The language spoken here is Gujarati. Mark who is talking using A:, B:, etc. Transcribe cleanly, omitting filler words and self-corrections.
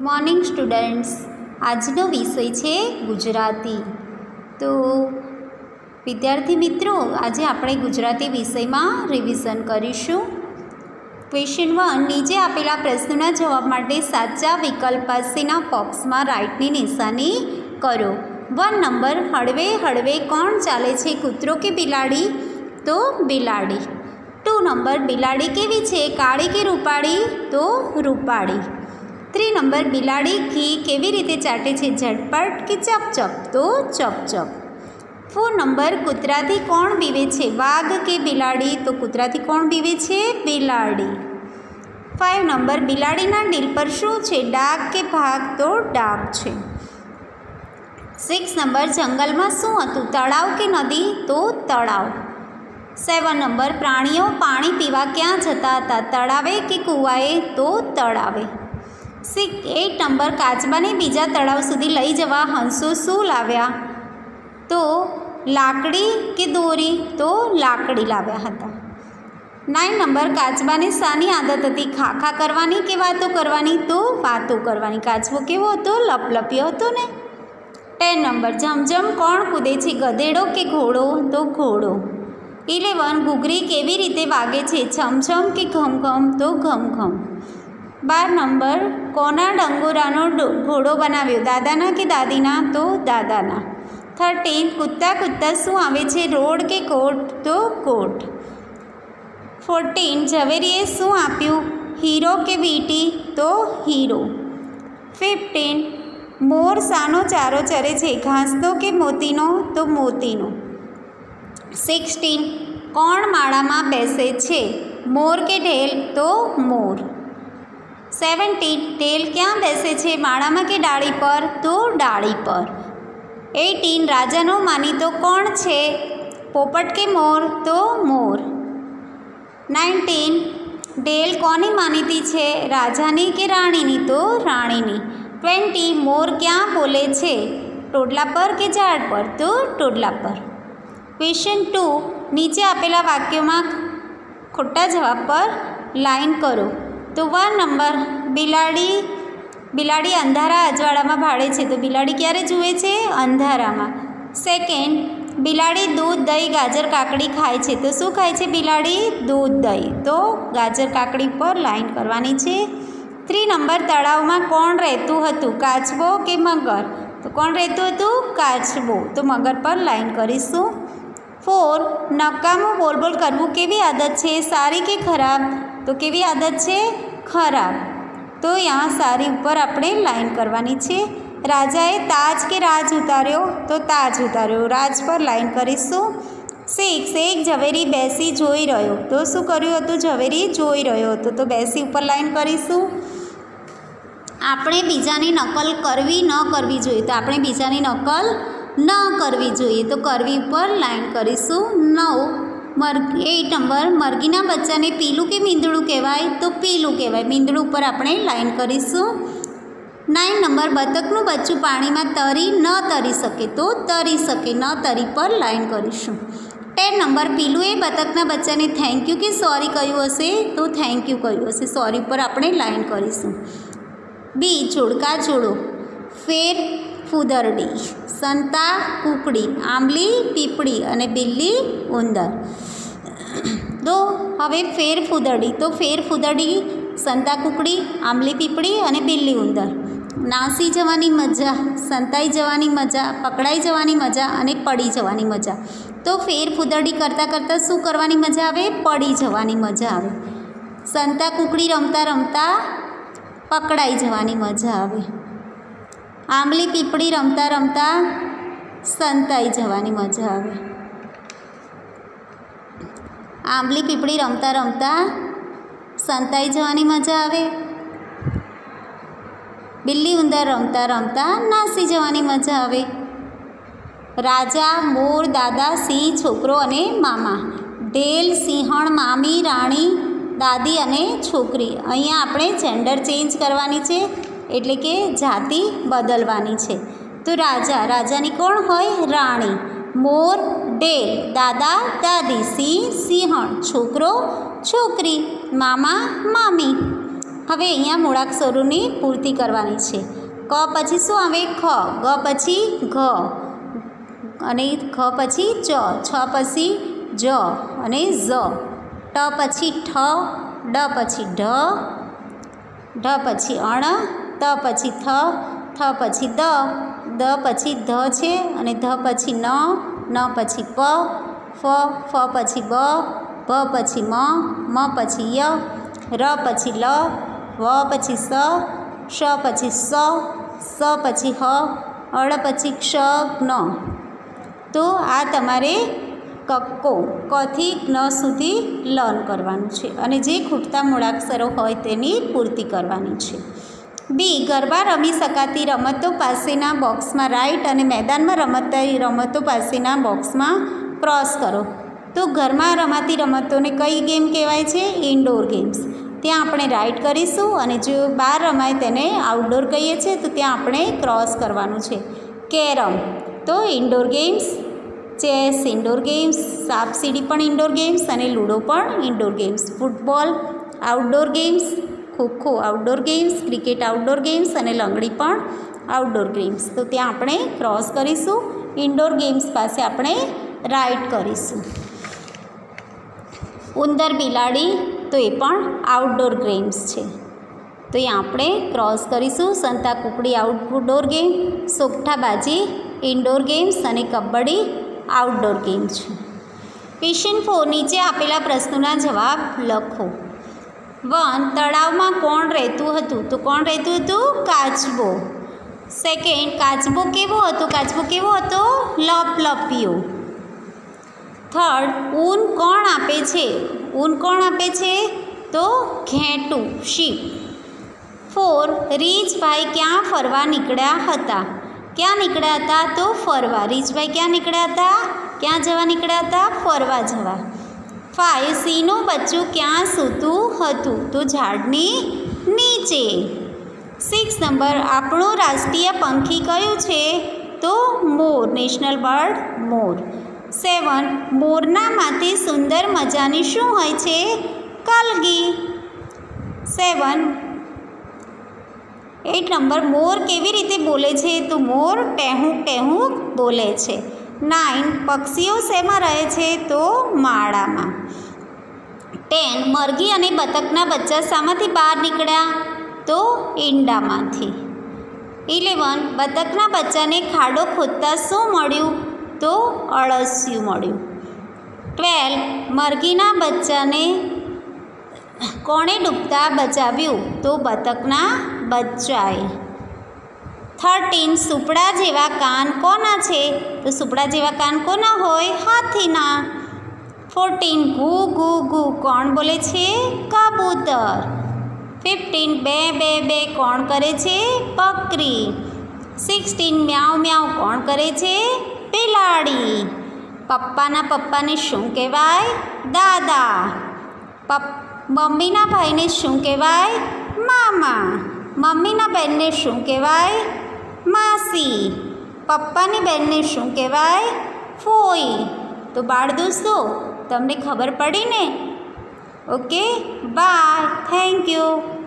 A: मॉर्निंग स्टूडेंट्स, આજનો વિષય છે ગુજરાતી। તો વિદ્યાર્થી મિત્રો, આજે આપણે ગુજરાતી વિષયમાં રિવિઝન કરીશું। ક્વેશ્ચન 1, નીચે આપેલા પ્રશ્નોના જવાબ માટે સાચા વિકલ્પ પાસેના બોક્સમાં રાઇટની નિશાની કરો। 1 નંબર, હળવે હળવે કોણ ચાલે છે, કૂતરો કે બિલાડી? તો બિલાડી। 2 નંબર, બિલાડી કેવી છે, કાળી કે રૂપાળી? તો રૂપાળી। 3 નંબર, બિલાડી ઘી કેવી રીતે ચાટે છે, ઝટપટ કે ચપચપ? તો ચપચપ। 4 નંબર, કૂતરાથી કોણ બીવે છે, વાઘ કે બિલાડી? તો કૂતરાથી કોણ બીવે છે, બિલાડી। 5 નંબર, બિલાડીના દિલ પર શું છે, ડાઘ કે ભાગ? તો ડાઘ છે। 6 નંબર, જંગલમાં શું હતું, તળાવ કે નદી? તો તળાવ। 7 નંબર, પ્રાણીઓ પાણી પીવા ક્યાં જતા હતા, તળાવે કે કૂવાએ? તો તળાવે। 8 નંબર, કાચબાને બીજા તળાવ સુધી લઈ જવા હંસો શું લાવ્યા? તો લાકડી કે દોરી? તો લાકડી લાવ્યા હતા। 9 નંબર, કાચબાને શાની આદત હતી, ખાખા કરવાની કે વાતો કરવાની? તો વાતો કરવાની। કાચબો કેવો હતો, લપલપ્યો હતો ને। 10 નંબર, જમજમ કોણ કૂદે છે, ગધેડો કે ઘોડો? તો ઘોડો। 11, ઘૂઘરી કેવી રીતે વાગે છે, છમછમ કે ઘમઘમ? તો ઘમઘમ। 12 નંબર, કોના ડંગોરાનો ઘોડો બનાવ્યો, દાદાના કે દાદીના? તો દાદાના। 13, કૂદતા કૂદતા શું આવે છે, રોડ કે કોટ? તો કોટ। 14, ઝવેરીએ શું આપ્યું, હીરો કે વીંટી? તો હીરો। 15, મોર શાનો ચારો ચરે છે, ઘાસનો કે મોતીનો? તો મોતીનો। 16, કોણ માળામાં બેસે છે, મોર કે ઢેલ? તો મોર। 17, ઢેલ ક્યાં બેસે છે, માળામાં કે ડાળી પર? તો ડાળી પર। 18, રાજાનો માનીતો કોણ છે, પોપટ કે મોર? તો મોર। 19, ઢેલ કોની માનીતી છે, રાજાની કે રાણીની? તો રાણીની। 20, મોર ક્યાં બોલે છે, ટોડલા પર કે ઝાડ પર? તો ટોડલા પર। ક્વેશ્ચન 2, નીચે આપેલા વાક્યોમાં ખોટા જવાબ પર લાઈન કરો। તો 1 નંબર, બિલાડી અંધારા અજવાળામાં ભાળે છે, તો બિલાડી ક્યારે જુએ છે, અંધારામાં। 2nd, બિલાડી દૂધ દહીં ગાજર કાકડી ખાય છે, તો શું ખાય છે બિલાડી, દૂધ દહીં? તો ગાજર કાકડી પર લાઈન કરવાની છે। 3 નંબર, તળાવમાં કોણ રહેતું હતું, કાચબો કે મગર? તો કોણ રહેતું હતું, કાચબો, તો મગર પર લાઈન કરીશું। 4, નકામું બોલ બોલ કરવું કેવી આદત છે, સારી કે ખરાબ? તો કેવી આદત છે, ખરાબ, તો यहाँ સારી ઉપર આપણે લાઈન કરવાની છે। રાજાએ તાજ કે રાજ ઉતાર્યો? તો તાજ ઉતાર્યો, રાજ પર લાઈન કરીશું। 6, એક ઝવેરી બેસી જોઈ રહ્યો, તો શું કર્યું હતું, ઝવેરી જોઈ રહ્યો હતો, તો બેસી ઉપર લાઈન કરીશું। આપણે બીજાની નકલ કરવી ન કરવી જોઈએ, તો આપણે બીજાની નકલ ન કરવી જોઈએ, તો કરવી ઉપર લાઈન કરીશું। 8 નંબર, મરઘીના બચ્ચાને પીલું કે મીંદડું કહેવાય? તો પીલું કહેવાય, મીંદડું ઉપર આપણે લાઈન કરીશું। 9 નંબર, બતકનું બચ્ચું પાણીમાં તરી ન તરી શકે? તો તરી શકે, ન તરી પર લાઈન કરીશું। 10 નંબર, પીલું એ બતકના બચ્ચાને થેન્ક યુ કે સોરી કહ્યું હશે? તો થેન્ક યુ કહ્યું હશે, સોરી ઉપર આપણે લાઈન કરીશું। બી, જોડકા જોડો, ફેર ફૂદરડી, સંતા કુકડી, આંબલી પીપળી અને બિલ્લી ઉંદર। તો હવે ફેર ફૂદરડી, તો ફેર ફૂદરડી, સંતા કુકડી, આંબલી પીપળી અને બિલ્લી ઉંદર। નાસી જવાની મજા, સંતાઈ જવાની મજા, પકડાઈ જવાની મજા અને પડી જવાની મજા। તો ફેર ફૂદરડી કરતાં કરતાં શું કરવાની મજા આવે, પડી જવાની મજા આવે। સંતા કુકડી રમતા રમતા પકડાઈ જવાની મજા આવે। આંબલી પીપળી રમતા રમતા સંતાઈ જવાની મજા આવે। આંબલી પીપળી રમતા રમતા સંતાઈ જવાની મજા આવે। બિલ્લી ઉંદર રમતા રમતા નાસી જવાની મજા આવે। રાજા, મોર, દાદા, સિંહ, છોકરો અને મામા, ઢેલ, સિંહણ, મામી, રાણી, દાદી અને છોકરી। અહીંયા આપણે જેન્ડર ચેન્જ કરવાની છે, એટલે કે જાતિ બદલવાની છે। તો રાજાની કોણ હોય, રાણી, મોર ઢેલ, દાદા દાદી, સિંહ સિંહણ, છોકરો છોકરી, મામા મામી। હવે અહીંયા મૂળાક્ષરોની પૂર્તિ કરવાની છે. ક પછી શું આવે? ખ. ગ પછી ઘ અને ખ પછી ચ. છ પછી જ અને ઝ. ટ પછી ઠ. ડ પછી ઢ. ઢ પછી અણ. ત પછી થ. થ પછી દ. દ પછી ધ છે અને ધ પછી ન. ન પછી પ. ફ પછી બ. ભ પછી મ. મ પછી ય. ર પછી લ. વ પછી સ. શ પછી સ. સ પછી હ. અળ પછી ક્ષ જ્ઞ. તો આ તમારે કક્કો કથી જ્ઞ સુધી લર્ન કરવાનું છે અને જે ખૂટતા મૂળાક્ષરો હોય તેની પૂર્તિ કરવાની છે. બી. ગરબા રમી શકાતી રમતો પાસેના બોક્સમાં રાઈટ અને મેદાનમાં રમતા રમતો પાસેના બોક્સમાં ક્રોસ કરો. તો ઘરમાં રમાતી રમતોને કઈ ગેમ કહેવાય છે? Indoor games. ત્યાં આપણે રાઈટ કરીશું અને જો બહાર રમાય તેને આઉટડોર કહીએ છીએ, તો ત્યાં આપણે ક્રોસ કરવાનું છે. કેરમ તો indoor games. Chess indoor games. સાપ સીડી પણ ઇન્ડોર ગેમ્સ અને લૂડો પણ indoor games. Football outdoor games. Kho kho outdoor games. Cricket outdoor games અને લંગડી પણ આઉટડોર ગેમ્સ. તો ત્યાં આપણે ક્રોસ કરીશું. ઇન્ડોર ગેમ્સ પાસે આપણે રાઈટ કરીશું. ઉંદર બિલાડી તો એ પણ આઉટડોર ગેમ્સ છે, તો અહીં આપણે ક્રોસ કરીશું. સંતા કુકડી આઉટડોર ગેમ. સોગઠાબાજી ઇન્ડોર ગેમ્સ અને કબડ્ડી આઉટડોર ગેમ છે. ક્વેશ્ચન 4. નીચે આપેલા પ્રશ્નોના જવાબ લખો. 1. તળાવમાં કોણ રહેતું હતું? તો કોણ રહેતું હતું? કાચબો. 2. કાચબો કેવો હતો? કાચબો કેવો હતો? લપલપિયો. 3. ઊન કોણ આપે છે? ઊન કોણ આપે છે? તો ઘેટું શીપ. 4. રીછભાઈ ક્યાં ફરવા નીકળ્યા હતા? ક્યાં નીકળ્યા હતા? તો ફરવા. રીછભાઈ ક્યાં નીકળ્યા હતા? ક્યાં જવા નીકળ્યા હતા? ફરવા જવા. 5. સિંહનું બચ્ચું ક્યાં સૂતું હતું? તો ઝાડની નીચે. 6 નંબર. આપણું રાષ્ટ્રીય પંખી કયું છે? તો મોર. નેશનલ બર્ડ મોર. 7. મોરના માથે સુંદર મજાની શું હોય છે? કલગી. 7. 8 નંબર. મોર કેવી રીતે બોલે છે? તો મોર ટેહુક ટેહુક બોલે છે. 9. પક્ષીઓ શેમાં રહે છે? તો માળામાં. 10. મરઘી અને બતકના બચ્ચા શામાંથી બહાર નીકળ્યા? તો ઈંડામાંથી. 11. બતકના બચ્ચાને ખાડો ખોદતા શું મળ્યું? તો અળસિયું મળ્યું. 12. મરઘીના બચ્ચાને કોણે ડૂબતા બચાવ્યું? તો બતકના બચ્ચાએ. 13. સુપડા જેવા કાન કોના છે? તો સુપડા જેવા કાન કોના હોય? હાથીના. 14. ઘૂ ઘૂ ઘૂ કોણ બોલે છે? કબૂતર. 15. બે બે બે કોણ કરે છે? બકરી. 16. મ્યાઉ મ્યાઉ કોણ કરે છે? બિલાડી. પપ્પાને શું કહેવાય? દાદા. મમ્મીના ભાઈને શું કહેવાય? મામા. મમ્મીના બહેનને શું કહેવાય? માસી. પપ્પાની બહેનને શું કહેવાય? ફોઈ. તો બાળ દોસ્તો, તમને ખબર પડી ને? Okay, bye. Thank you.